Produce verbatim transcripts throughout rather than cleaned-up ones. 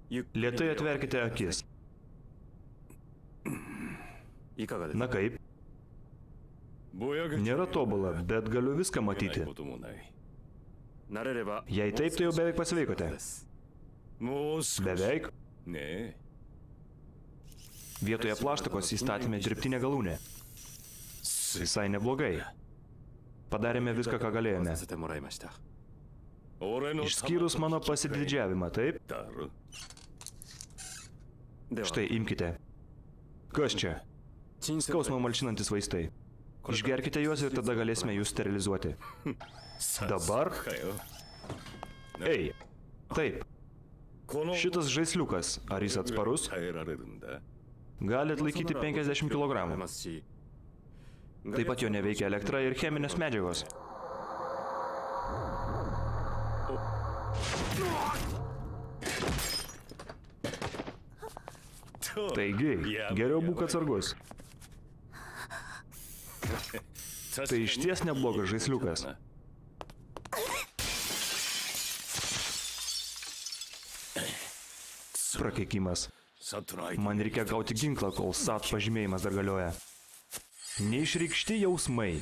Lėtai atverkite akis. Na kaip? Nėra tobula, bet galiu viską matyti. Jei taip, tai jau beveik pasveikote. Beveik? Vietoje plaštakos įstatėme dirbtinę galūnę. Visai neblogai. Padarėme viską, ką galėjome. Išskyrus mano pasididžiavimą, taip? Štai, imkite. Kas čia? Skausmą malšinantis vaistai. Išgerkite juos ir tada galėsime jūs sterilizuoti. Dabar? Ei, taip. Šitas žaisliukas, ar jis atsparus? Gali atlaikyti penkiasdešimt kilogramų. Taip pat jo neveikia elektra ir cheminės medžiagos. Taigi, geriau būk atsargus. Tai išties neblogas žaisliukas. Prakeikimas. Man reikia gauti ginklą, kol S A T pažymėjimas dar galioja. Neišreikšti jausmai.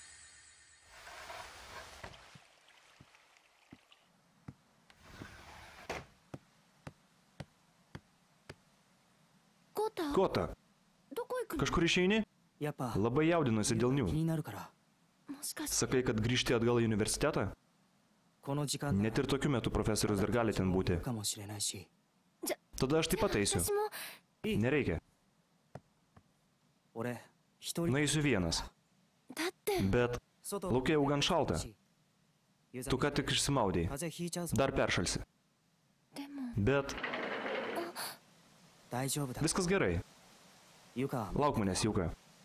Kota, kažkur išeini? Labai jaudinuosi dėl nių. Sakai, kad grįžti atgal į universitetą? Net ir tokiu metu profesorius dar gali ten būti. Tada aš taip pat eisiu. Nereikia. Nueisiu vienas. Bet laukia jau gan šalta. Tu ką tik išsimaudei. Dar peršalsi. Bet viskas gerai. Lauk manęs, Juka.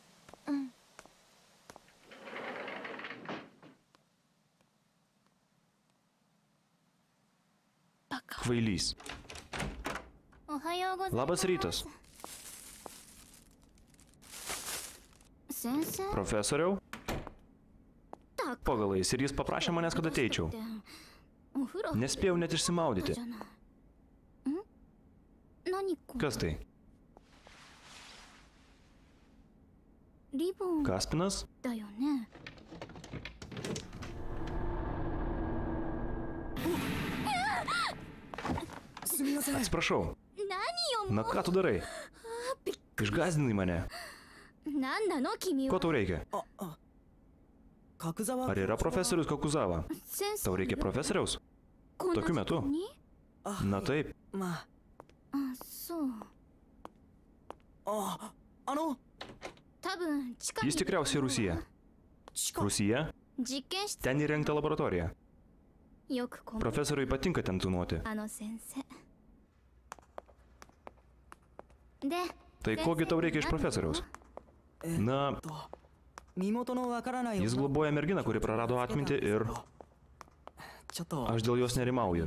Kvailys. Labas rytas. Profesoriau? Pagalais, ir jis paprašė manęs, kad ateičiau. Nespėjau net išsimaudyti. Kas tai? Kaspinas? Atsiprašau. Na ką tu darai? Išgąsdinai mane. Ko tau reikia? Ar yra profesorius Kakuzava? Tau reikia profesoriaus? Tokiu metu? Na taip. Jis tikriausiai Rusija. Rusija? Ten įrengta laboratorija. Profesoriui patinka ten tūnoti. Tai kogi tau reikia iš profesoriaus? Na, jis globoja merginą, kuri prarado atmintį ir aš dėl jos nerimauju.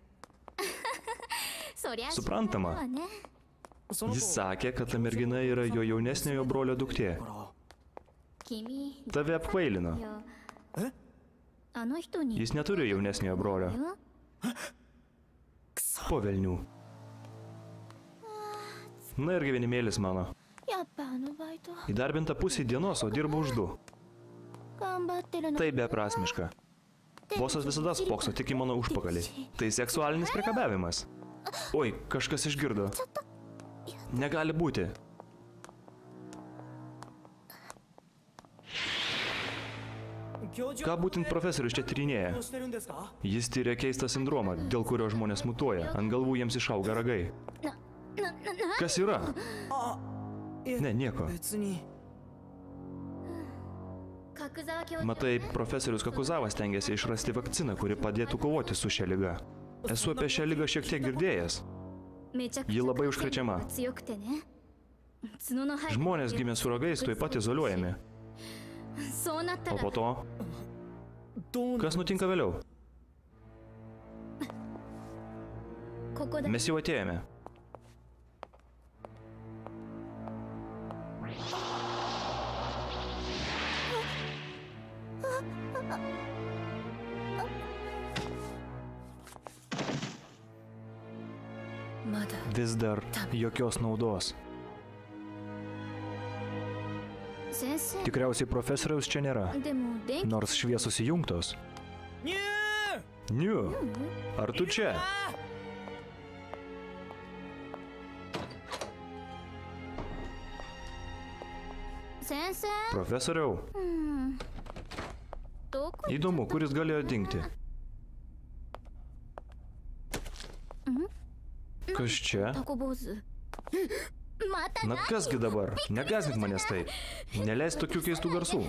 Suprantama. Jis sakė, kad ta mergina yra jo jaunesniojo brolio duktė. Tave apkvailino. Jis neturi jaunesniojo brolio. Po velnių. Na ir gyvenimėlis mano. Įdarbinta pusė dienos, o dirba už du. Tai beprasmiška. Bosas visada spokso tik į mano užpakalį. Tai seksualinis priekabiavimas. Oi, kažkas išgirdo. Negali būti. Ką būtent profesorius čia tyrinėja? Jis tyria keistą sindromą, dėl kurio žmonės mutuoja. Ant galvų jiems išauga ragai. Kas yra? Ne, nieko. Matai, profesorius Kakuzavas stengiasi išrasti vakciną, kuri padėtų kovoti su šia liga. Esu apie šią ligą šiek tiek girdėjęs. Ji labai užkrečiama. Žmonės gimę su ragais tuoj pat izoliuojami. O po to? Kas nutinka vėliau? Mes jau atėjome. Vis dar jokios naudos. Tikriausiai profesoriaus čia nėra, nors šviesos įjungtos. Niu, ar tu čia? Profesoriau? Įdomu, kuris galėjo dingti. Kas čia? Na kasgi dabar? Negąsdink manęs taip. Neleis tokių keistų garsų.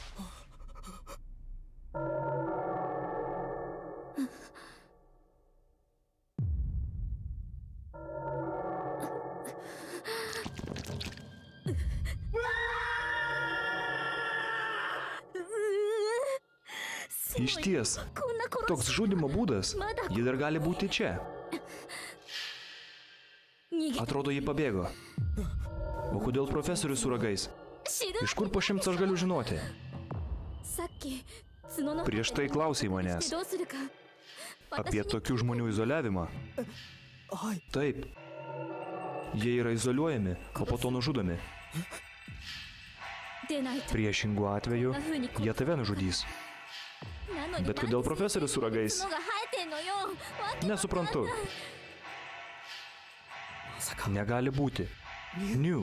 Išties, toks žudimo būdas, ji dar gali būti čia. Atrodo, ji pabėgo. O kodėl profesorius su ragais? Iš kur po šimts aš galiu žinoti? Prieš tai klausai manęs. Apie tokių žmonių izoliavimą? Taip. Jie yra izoliuojami, o po to nužudomi. Priešingų atveju, jie tave nužudys. Bet kodėl profesorius su ragais? Nesuprantu. Negali būti. Niu.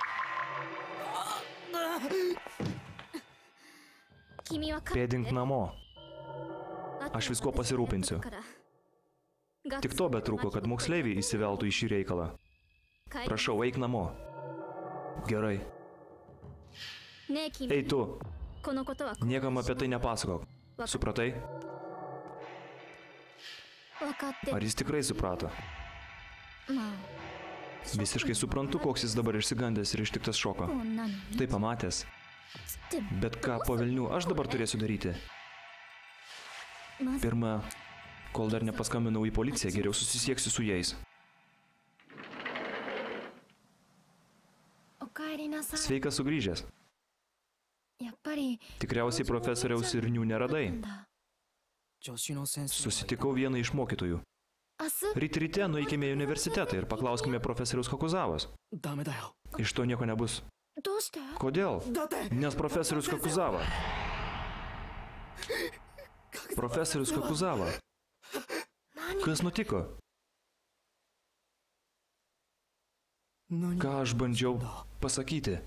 Pėdink namo. Aš visko pasirūpinsiu. Tik to betrūko, kad moksleiviai įsiveltų į šį reikalą. Prašau, eik namo. Gerai. Ei tu. Niekam apie tai nepasakok. Supratai? Ar jis tikrai suprato? Visiškai suprantu, koks jis dabar išsigandęs ir ištiktas šoko. Tai pamatęs. Bet ką po velnių aš dabar turėsiu daryti? Pirma, kol dar nepaskambinau į policiją, geriau susisieksiu su jais. Sveikas sugrįžęs. Tikriausiai profesoriaus ir nių neradai. Susitikau vieną iš mokytojų. Ryt ryte nueikime į universitetą ir paklauskime profesoriaus Kakuzavos. Iš to nieko nebus. Kodėl? Nes profesorius Kakuzava. Profesorius Kakuzava. Kas nutiko? Ką aš bandžiau pasakyti?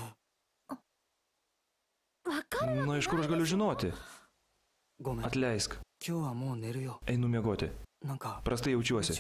Na, iš kur aš galiu žinoti? Atleisk. Einu miegoti. Prastai jaučiuosi.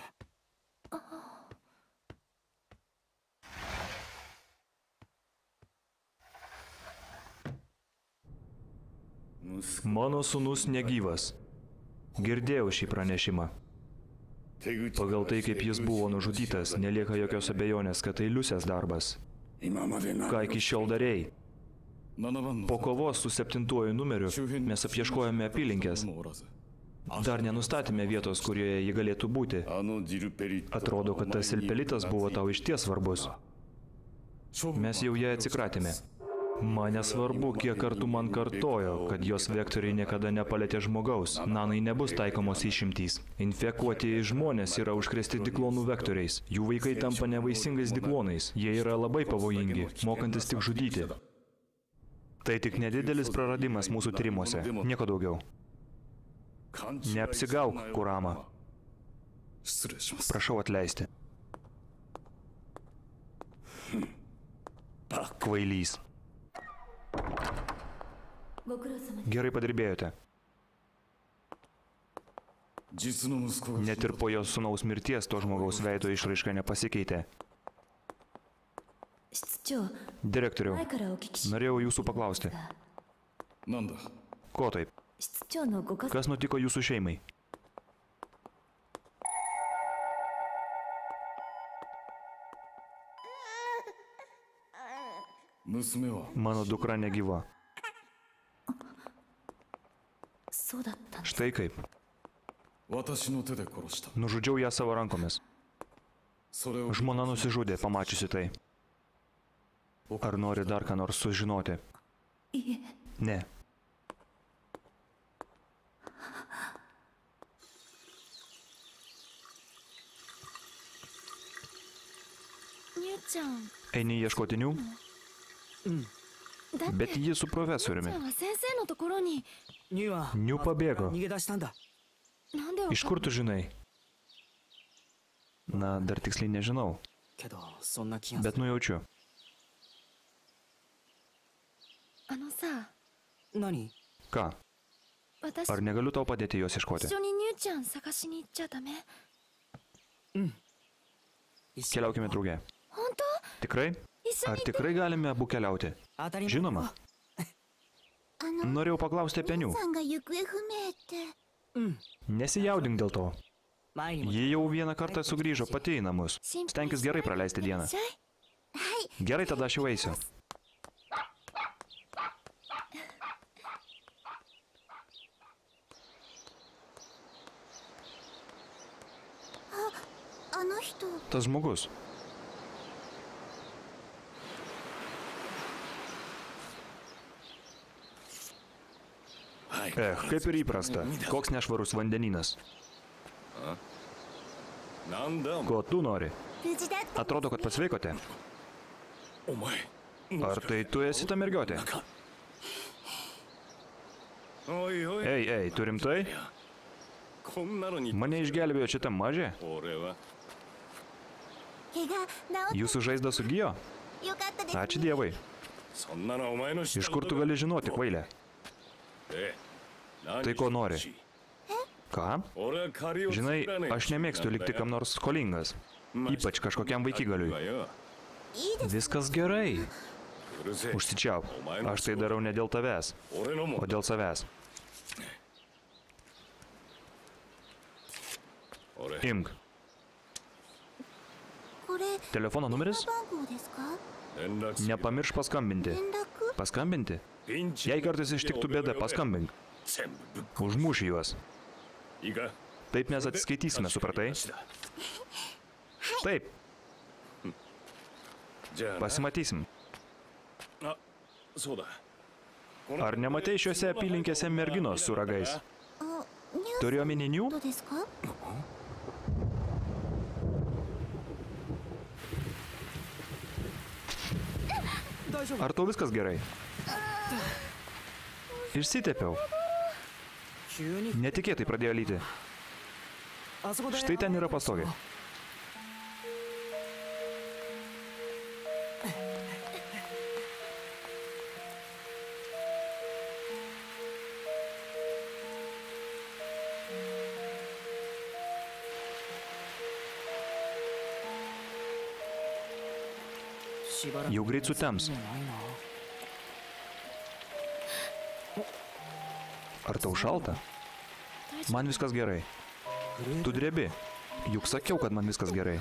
Mano sūnus negyvas. Girdėjau šį pranešimą. Pagal tai, kaip jis buvo nužudytas, nelieka jokios abejonės, kad tai Liusės darbas. Ką iki šiol darėjai? Po kovos su septintuoju numeriu mes apieškojame apylinkės. Dar nenustatėme vietos, kurioje ji galėtų būti. Atrodo, kad tas silpelitas buvo tau išties svarbus. Mes jau ją atsikratėme. Man nesvarbu, kiek kartų man kartojo, kad jos vektoriai niekada nepalėtė žmogaus. Nanai nebus taikomos išimtys. Infekuotieji žmonės yra užkrėsti diklonų vektoriais. Jų vaikai tampa nevaisingais diklonais. Jie yra labai pavojingi, mokantis tik žudyti. Tai tik nedidelis praradimas mūsų tyrimuose. Nieko daugiau. Neapsigauk, Kurama. Prašau atleisti. Kvailys. Gerai padirbėjote. Net ir po jos sūnaus mirties to žmogaus veido išraiška nepasikeitė. Direktoriau, norėjau jūsų paklausti. Ko taip? Kas nutiko jūsų šeimai? Mano dukra negyva. Štai kaip. Nužudžiau ją savo rankomis. Žmona nusižudė, pamačiusi tai. Ar nori dar ką nors sužinoti? Ne. Eini ieškoti Niu? Bet ji su profesoriumi. Niu pabėgo. Iš kur tu žinai? Na, dar tiksliai nežinau. Bet nujaučiu. Ką? Ar negaliu tau padėti jos ieškoti? Keliaukime drauge. Tikrai? Ar tikrai galime abu keliauti? Žinoma. Norėjau paklausti apie Niu. Nesijaudink dėl to. Ji jau vieną kartą sugrįžo pati į namus. Stenkis gerai praleisti dieną. Gerai, tada aš jau eisiu. Tas žmogus. Eh, kaip ir įprasta. Koks nešvarus vandenynas. Ko tu nori? Atrodo, kad pasveikote. Ar tai tu esi ta mergiotė? Ei, ei, tu rimtai? Mane išgelbėjo šitą mažę? Jūsų žaizda sugijo? Ačiū Dievai. Iš kur tu gali žinoti, kvailė? Tai ko nori? Ką? Žinai, aš nemėgstu likti kam nors skolingas. Ypač kažkokiam vaikigaliui. Viskas gerai. Užsičiauk. Aš tai darau ne dėl tavęs, o dėl savęs. Imk. Telefono numeris? Nepamirš paskambinti. Paskambinti? Jei kartais ištiktų bėda, paskambink. Užmuši juos. Taip mes atsiskaitysime, supratai? Taip. Pasimatysim. Ar nematei šiuose apylinkėse merginos su ragais? Turiu omeny Niu? Ar tau viskas gerai? Išsitepiau. Netikėtai pradėjo lyti. Štai ten yra pastogė. Jau greit sutems. Ar tau šalta? Man viskas gerai. Tu drebi. Juk sakiau, kad man viskas gerai.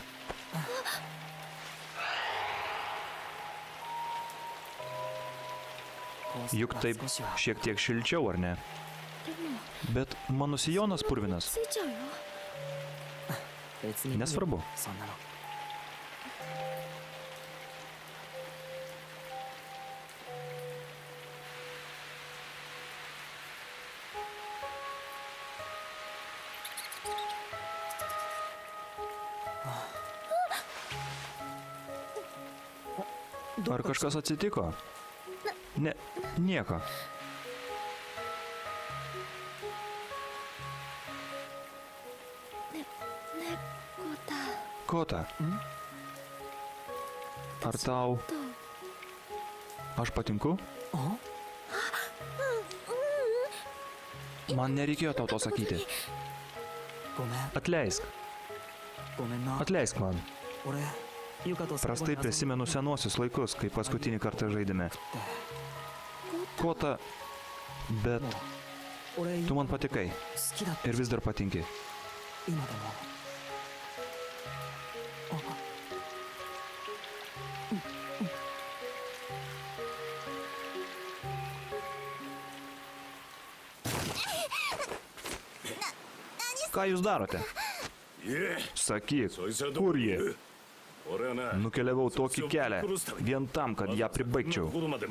Juk taip šiek tiek šilčiau, ar ne? Bet mano sijonas purvinas. Nesvarbu. Ar kažkas atsitiko? Ne, nieko. Kota. Ar tau... Aš patinku? Man nereikėjo tau to sakyti. Atleisk. Atleisk man. Prastai prisimenu senuosius laikus, kai paskutinį kartą žaidėme. Kota, bet tu man patikai ir vis dar patinki. Ką jūs darote? Sakyk, kur ji? Nukeliavau tokį kelią, vien tam, kad ją pribaigčiau.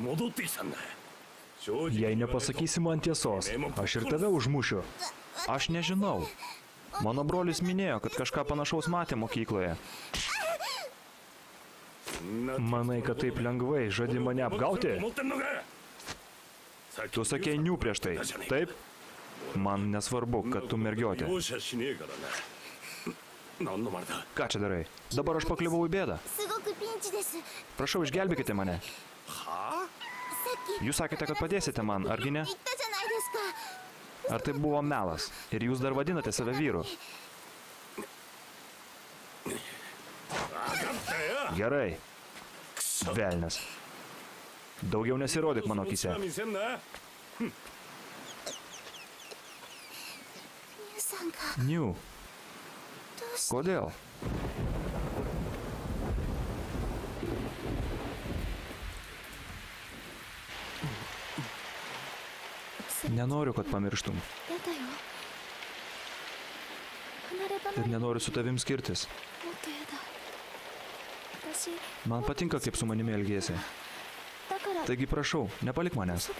Jei nepasakysi man tiesos, aš ir tave užmušiu. Aš nežinau. Mano brolis minėjo, kad kažką panašaus matė mokykloje. Manai, kad taip lengvai žadi mane apgauti? Tu sakei niu prieš tai, taip? Man nesvarbu, kad tu mergiotė. Ką čia darai? Dabar aš pakliuvau į bėdą. Prašau, išgelbėkite mane. Jūs sakėte, kad padėsite man, argi ne? Ar tai buvo melas? Ir jūs dar vadinate save vyru? Gerai. Velnias. Daugiau nesirodyk mano akyse. Niu. Kodėl? Nenoriu, kad pamirštum. Ir nenoriu su tavim skirtis. Man patinka, kaip su manimi elgiesi. Taigi prašau, nepalik manęs.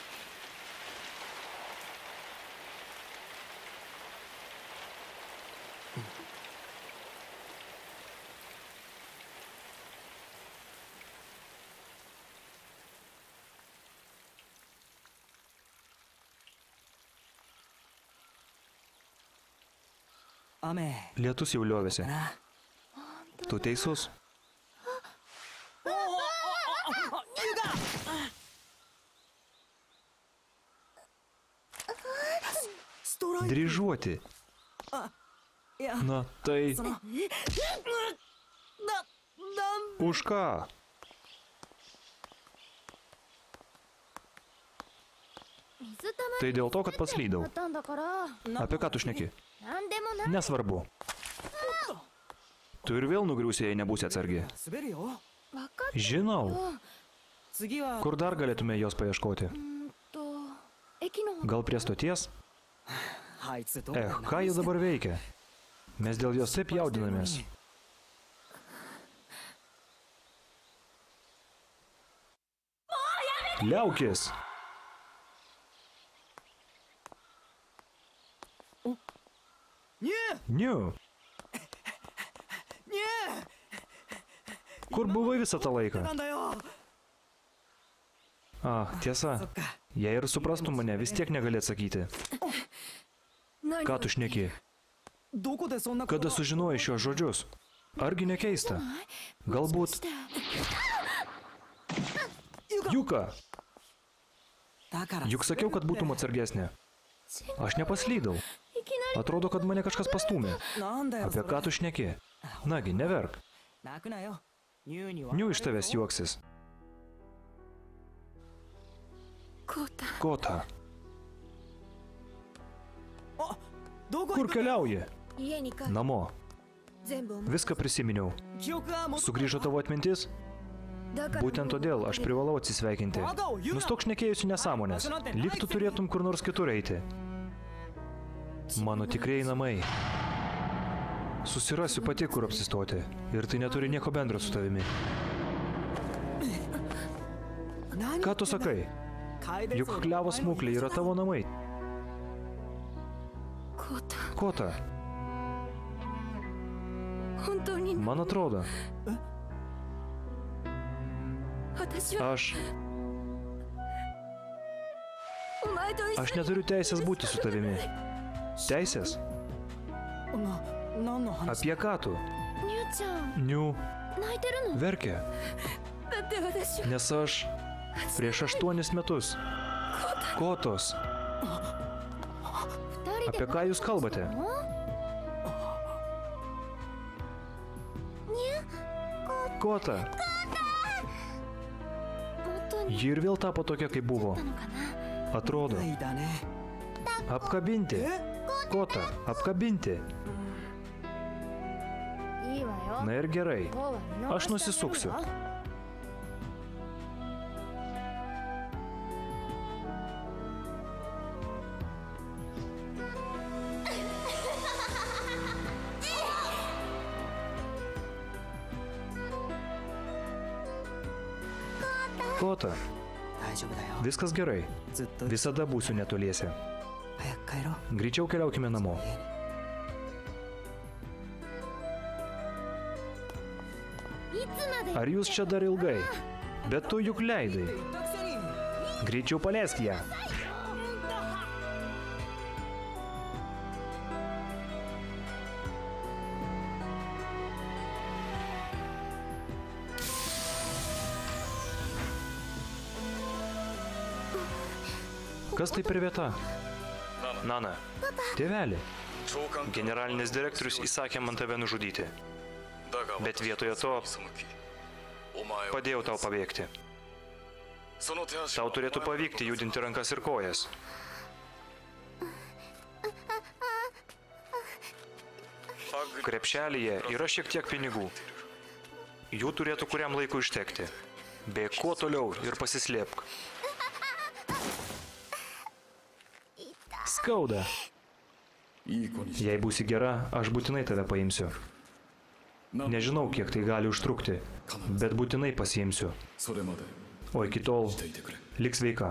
Lietus jau liovėsi. Tu teisus. Dryžuoti. Na, tai... Už ką? Tai dėl to, kad paslydau. Apie ką tu šneki? Nesvarbu. Tu ir vėl nugriūsi, jei nebūsi atsargi. Žinau. Kur dar galėtume jos paieškoti? Gal prie stoties? Eh, ką jis dabar veikia? Mes dėl jos taip jaudinamės. Liaukis! Niu. Kur buvai visą tą laiką? Ah, tiesa. Jei ir suprastum mane, vis tiek negali atsakyti. Ką tu šneki? Kada sužinojai šios žodžius? Argi nekeista? Galbūt... Juka! Juk sakiau, kad būtum atsargesnė. Aš nepaslydau. Atrodo, kad mane kažkas pastūmė. Apie ką tu šneki? Nagi, neverk. Niu iš tavęs juoksis. Kota. Kur keliauji? Namo. Viską prisiminiau. Sugrįžo tavo atmintis? Būtent todėl aš privalau atsisveikinti. Nustok šnekėjusi nesąmonės. Lyg tu turėtum kur nors kitur eiti. Mano tikrieji namai. Susirasiu pati, kur apsistoti. Ir tai neturi nieko bendro su tavimi. Ką tu sakai? Juk Klevo smuklė yra tavo namai. Kota. Man atrodo. Aš... Aš neturiu teisės būti su tavimi. Teisės? Apie ką tu? Niu. Verkia. Nes aš... Prieš aštuonis metus. Kotos. Apie ką jūs kalbate? Kota. Ji ir vėl tapo tokia, kaip buvo. Atrodo. Apkabinti. Kota, apkabinti. Na ir gerai. Aš nusisuksiu. Kota. Viskas gerai. Visada būsiu netoliese. Greičiau keliaukime namo. Ar jūs čia dar ilgai? Bet tu juk leidai. Greičiau paleisk ją. Kas tai per vieta? Nana, tėvelį. Generalinis direktorius įsakė man tave nužudyti. Bet vietoje to padėjau tau pabėgti. Tau turėtų pavykti judinti rankas ir kojas. Krepšelyje yra šiek tiek pinigų. Jų turėtų kuriam laiku ištekti. Bėk kuo toliau ir pasislėpk. Skauda. Jei būsi gera, aš būtinai tave paimsiu. Nežinau, kiek tai gali užtrukti, bet būtinai pasiimsiu. O iki tol lik sveika.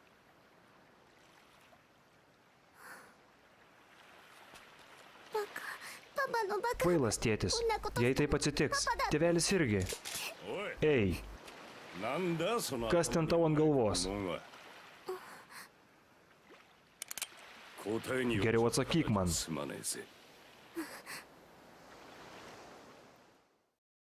Kvailas tėtis. Jei taip atsitiks, tėvelis irgi. Ei, kas ten tau ant galvos? Geriau atsakyk man.